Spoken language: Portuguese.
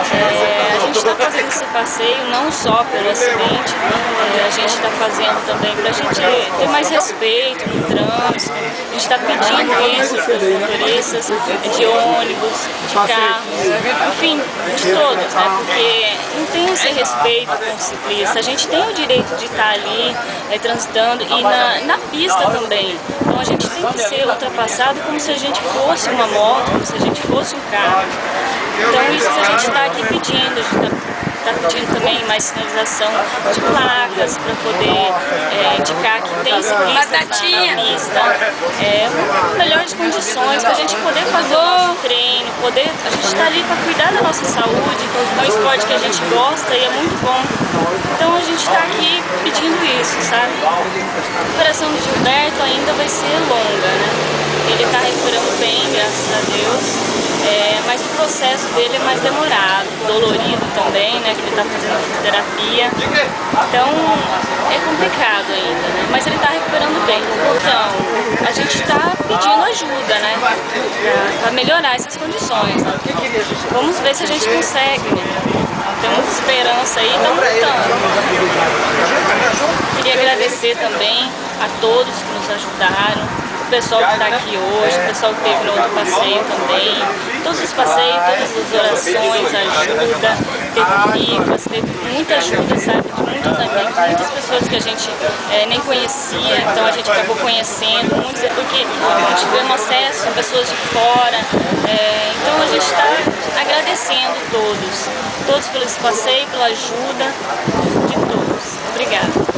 A gente está fazendo esse passeio não só pelo acidente, a gente está fazendo também para a gente ter mais respeito no trânsito. A gente está pedindo isso para os motoristas de ônibus, de carros, enfim, de todos, né? Porque não tem esse respeito com o ciclista. A gente tem o direito de estar ali transitando e na pista também. Então a gente tem que ser ultrapassado como se a gente fosse uma moto, como se a gente fosse um carro. Então isso a gente está aqui pedindo, a gente está pedindo também mais sinalização de placas para poder indicar que tem ciclista na pista, melhores condições para a gente poder fazer o nosso treino, a gente está ali para cuidar da nossa saúde, é um esporte que a gente gosta e é muito bom. Então a gente está aqui pedindo isso, sabe? A recuperação do Gilberto ainda vai ser longa, né? Ele está recuperando bem, graças a Deus. Mas o processo dele é mais demorado, dolorido também, né, que ele está fazendo fisioterapia, então é complicado ainda, né, mas ele está recuperando bem. Então, a gente está pedindo ajuda, né, para melhorar essas condições, né? Vamos ver se a gente consegue, né? Temos esperança aí, estamos lutando. Queria agradecer também a todos que nos ajudaram, o pessoal que está aqui hoje, o pessoal que esteve no outro passeio também, todos os passeios, todas as orações, ajuda, teve rifas, teve muita ajuda, sabe, de muitos amigos, muitas pessoas que a gente nem conhecia, então a gente acabou conhecendo, muitos porque nós tivemos acesso a pessoas de fora, então a gente está agradecendo todos pelo esse passeio, pela ajuda de todos. Obrigada.